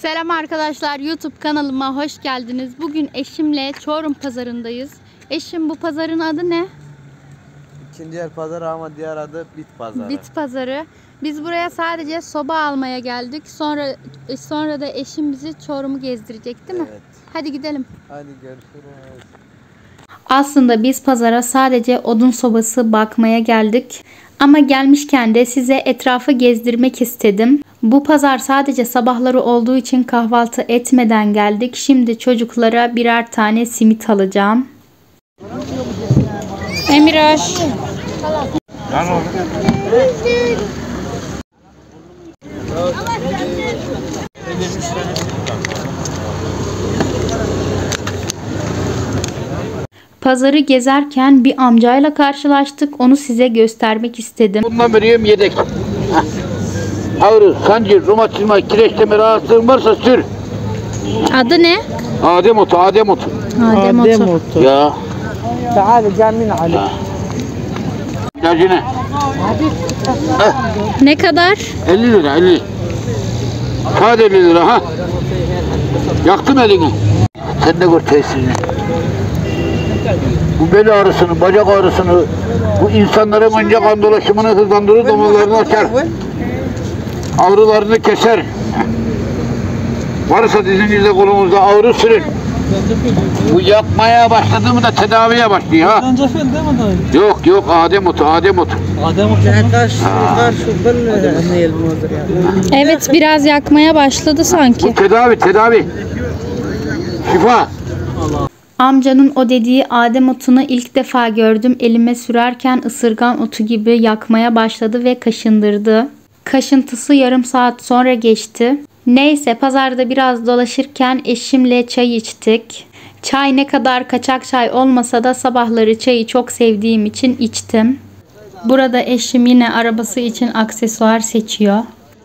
Selam arkadaşlar, YouTube kanalıma hoş geldiniz. Bugün eşimle Çorum pazarındayız. Eşim, bu pazarın adı ne? İkinci el pazarı ama diğer adı bit pazarı. Bit pazarı. Biz buraya sadece soba almaya geldik. Sonra da eşim bizi Çorum'u gezdirecek, değil mi? Evet. Hadi gidelim. Hadi görüşürüz. Aslında biz pazara sadece odun sobası bakmaya geldik. Ama gelmişken de size etrafı gezdirmek istedim. Bu pazar sadece sabahları olduğu için kahvaltı etmeden geldik. Şimdi çocuklara birer tane simit alacağım. Emiraş. Pazarı gezerken bir amcayla karşılaştık. Onu size göstermek istedim. Bundan veriyorum yedek. Ağrı, sancı, romatizma, kireçleme rahatsızlığın varsa sür. Adı ne? Adem otu. Adem otu. Ya. تعال جامين علي. İlacı ne? Ne kadar? 50 lira 50. Kağıt 50 lira ha. Yaktım elini. Sen de gör tesirini. Bu bel ağrısını, bacak ağrısını, bu insanların önce kan dolaşımını hızlandırır, damarlarını açar. Ağrılarını keser. Varsa dizinizde kolunuzda ağrı sürün. Bu yakmaya başladı mı da tedaviye başlıyor ha. Zencefil değil mi dayı? Yok Adem otu. Adem otu. Evet, biraz yakmaya başladı sanki. Bu tedavi. Şifa. Amcanın o dediği Adem otunu ilk defa gördüm. Elime sürerken ısırgan otu gibi yakmaya başladı ve kaşındırdı. Kaşıntısı yarım saat sonra geçti. Neyse, pazarda biraz dolaşırken eşimle çay içtik. Çay ne kadar kaçak çay olmasa da sabahları çayı çok sevdiğim için içtim. Burada eşim yine arabası için aksesuar seçiyor.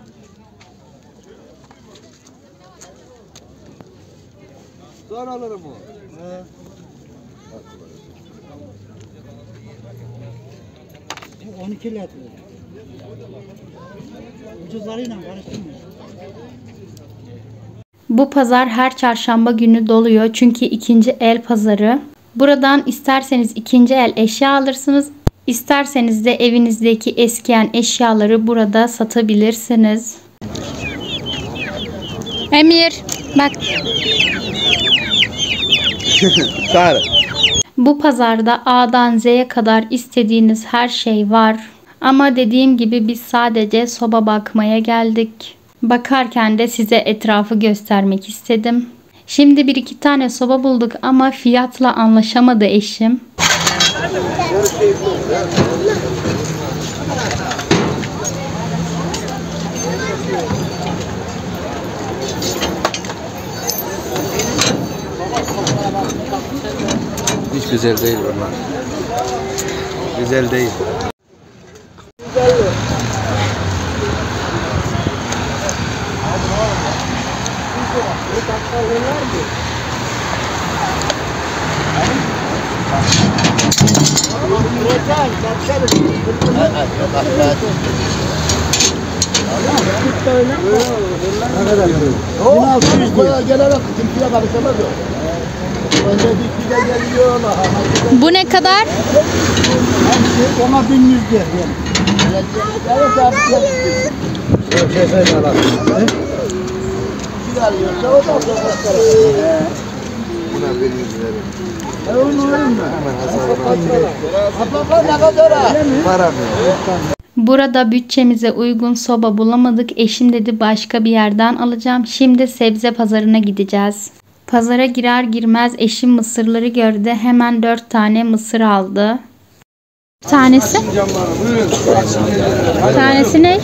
Zor alırım o. 12 litre. Ucuzlarıyla karıştırmıyor. Bu pazar her çarşamba günü doluyor çünkü ikinci el pazarı. Buradan isterseniz ikinci el eşya alırsınız, isterseniz de evinizdeki eskiyen eşyaları burada satabilirsiniz. Emir, bak. Bu pazarda A'dan Z'ye kadar istediğiniz her şey var. Ama dediğim gibi biz sadece soba bakmaya geldik. Bakarken de size etrafı göstermek istedim. Şimdi bir iki tane soba bulduk ama fiyatla anlaşamadı eşim. Hiç güzel değil bunlar. Güzel değil. Bu ne kadar? Ona 1100 diye. Burada bütçemize uygun soba bulamadık. Eşim dedi başka bir yerden alacağım. Şimdi sebze pazarına gideceğiz. Pazara girer girmez eşim mısırları gördü. Hemen 4 tane mısır aldı. Tanesi? Tanesi ne?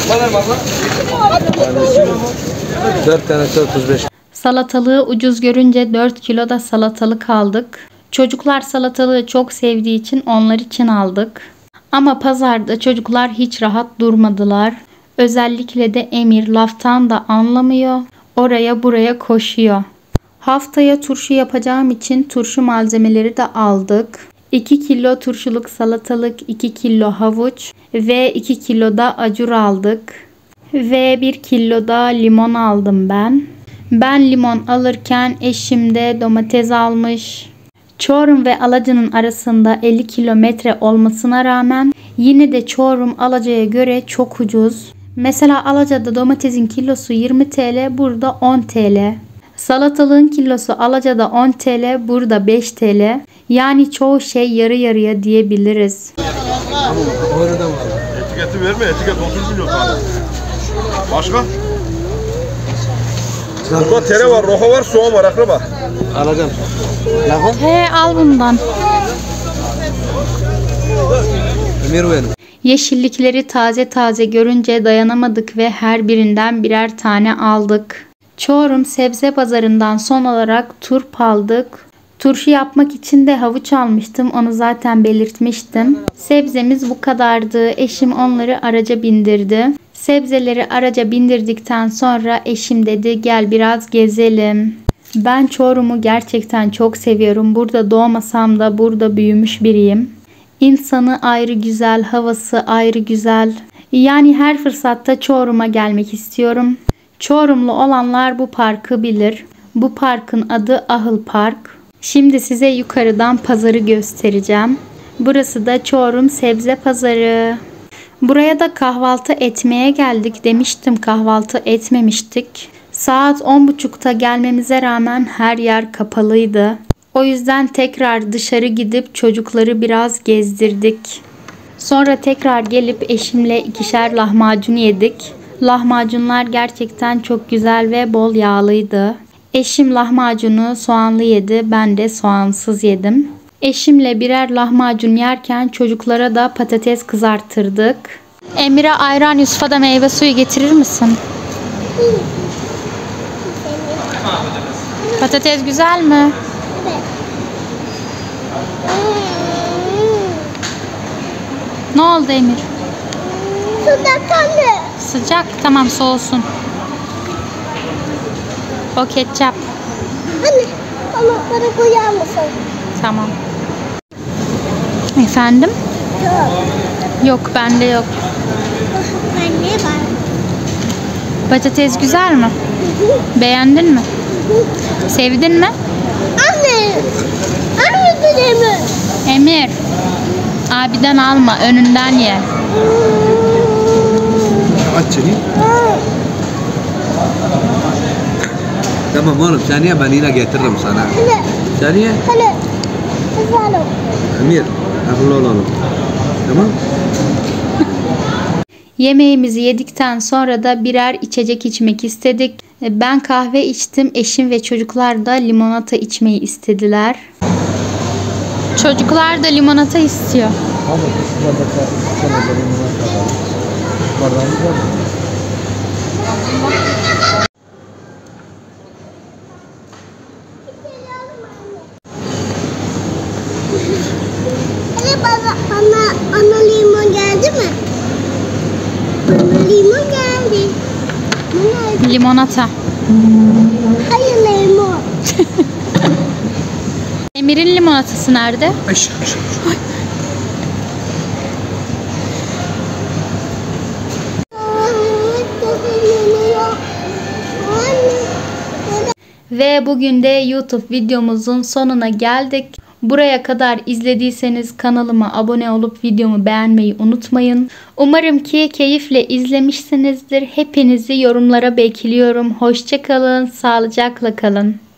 4 tanesi 35. Salatalığı ucuz görünce 4 kilo da salatalık aldık. Çocuklar salatalığı çok sevdiği için onlar için aldık. Ama pazarda çocuklar hiç rahat durmadılar. Özellikle de Emir laftan da anlamıyor. Oraya buraya koşuyor. Haftaya turşu yapacağım için turşu malzemeleri de aldık. 2 kilo turşuluk salatalık, 2 kilo havuç ve 2 kilo da acur aldık. Ve 1 kilo da limon aldım ben. Ben limon alırken eşim de domates almış. Çorum ve Alaca'nın arasında 50 kilometre olmasına rağmen yine de Çorum Alaca'ya göre çok ucuz. Mesela Alaca'da domatesin kilosu 20 TL, burada 10 TL. Salatalığın kilosu Alaca'da 10 TL, burada 5 TL. Yani çoğu şey yarı yarıya diyebiliriz. Etiketi verme, etiket 30 milyon tane. Başka? Burada tere var, roka var, soğan var, akraba. Alacağım. He, al bundan. Emir benim. Yeşillikleri taze taze görünce dayanamadık ve her birinden birer tane aldık. Çorum sebze pazarından son olarak turp aldık. Turşu yapmak için de havuç almıştım. Onu zaten belirtmiştim. Sebzemiz bu kadardı. Eşim onları araca bindirdi. Sebzeleri araca bindirdikten sonra eşim dedi gel biraz gezelim. Ben Çorum'u gerçekten çok seviyorum. Burada doğmasam da burada büyümüş biriyim. İnsanı ayrı güzel, havası ayrı güzel. Yani her fırsatta Çorum'a gelmek istiyorum. Çorumlu olanlar bu parkı bilir. Bu parkın adı Ahıl Park. Şimdi size yukarıdan pazarı göstereceğim. Burası da Çorum Sebze Pazarı. Buraya da kahvaltı etmeye geldik. Demiştim kahvaltı etmemiştik. Saat 10.30'da gelmemize rağmen her yer kapalıydı. O yüzden tekrar dışarı gidip çocukları biraz gezdirdik. Sonra tekrar gelip eşimle ikişer lahmacun yedik. Lahmacunlar gerçekten çok güzel ve bol yağlıydı. Eşim lahmacunu soğanlı yedi, ben de soğansız yedim. Eşimle birer lahmacun yerken çocuklara da patates kızartırdık. Emir'e ayran, Yusuf'a da meyve suyu getirir misin? Patates güzel mi? Ne oldu Emir? Sıcak anne. Sıcak. Tamam, soğusun. O ketçap. Anne, anahtarı koyar mısın? Tamam. Efendim? Yok. Yok, bende yok. Anne var. Patates güzel mi? Beğendin mi? Sevdin mi? Anne. Anne dilemi. Emir. Abiden alma, önünden ye. Aç seni. Tamam oğlum, sen ye, ben yine getiririm sana. Anne. Sen ye. Anne. Kızalım. Emir, akıllı olalım. Tamam. Yemeğimizi yedikten sonra da birer içecek içmek istedik. Ben kahve içtim. Eşim ve çocuklar da limonata içmeyi istediler. Çocuklar da limonata istiyor. Anne bana limon geldi mi? Bana limon geldi. Ne? Limonata. Hayır limon. Emir'in limonatası nerede? Ve bugün de YouTube videomuzun sonuna geldik. Buraya kadar izlediyseniz kanalıma abone olup videomu beğenmeyi unutmayın. Umarım ki keyifle izlemişsinizdir. Hepinizi yorumlara bekliyorum. Hoşça kalın, sağlıcakla kalın.